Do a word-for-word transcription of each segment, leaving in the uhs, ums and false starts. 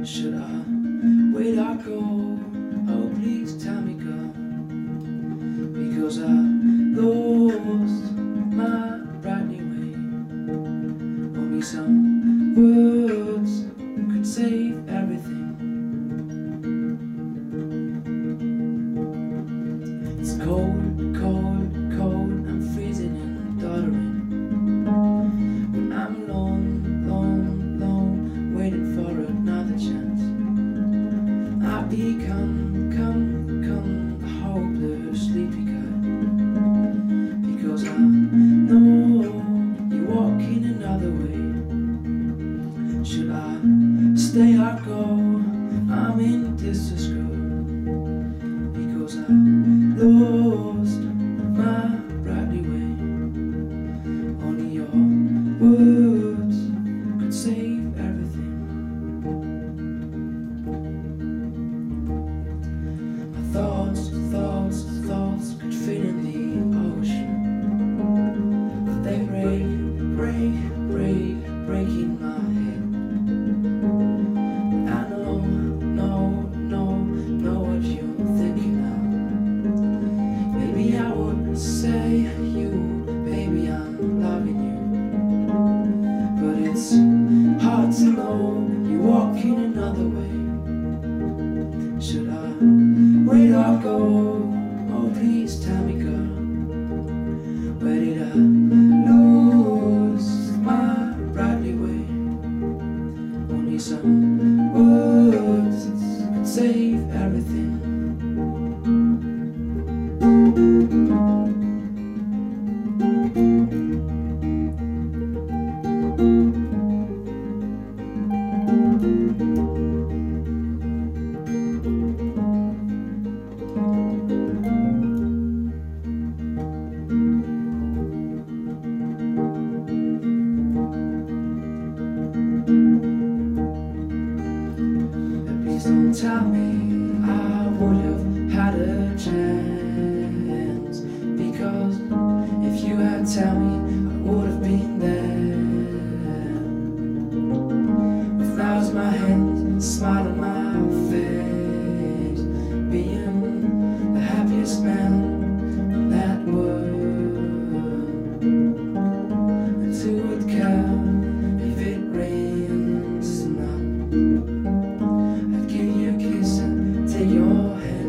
Should I wait or go? Oh, please tell me go. Because I lost my brand new way. Only some words could save everything. It's cold, cold, cold, I'm freezing and doddering. When I'm alone, alone, alone, waiting for another chance. I become, come, come, a hopeless sleepy cat. Because I know you're walking another way. Should I stay or go? I'm in this girl. Because I lost my brightly way. Only your words could save everything. My thoughts, thoughts, thoughts could fit in the ocean, but they break, break, break, breaking my head. I know, know, know, know what you're thinking now. Maybe I would say you, baby, I'm loving you. But it's hard to know you're walking another way. Should I wait or go? Oh, please tell me, girl. Where did I lose my brightly way? Only some words could save everything. Please don't tell me I would have had a chance, because if you had told me I would have been there. With flowers in my hand, smile on my face, being the happiest man in that world. And who would care if it rains tonight? Take your hand.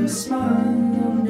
a smile on